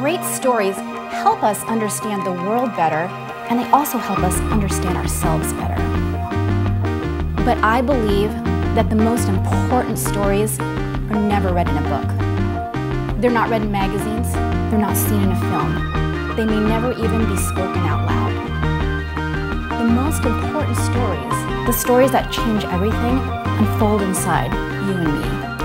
great stories help us understand the world better, and they also help us understand ourselves better. But I believe that the most important stories are never read in a book. They're not read in magazines, they're not seen in a film. They may never even be spoken out loud. The most important stories, the stories that change everything, unfold inside you and me.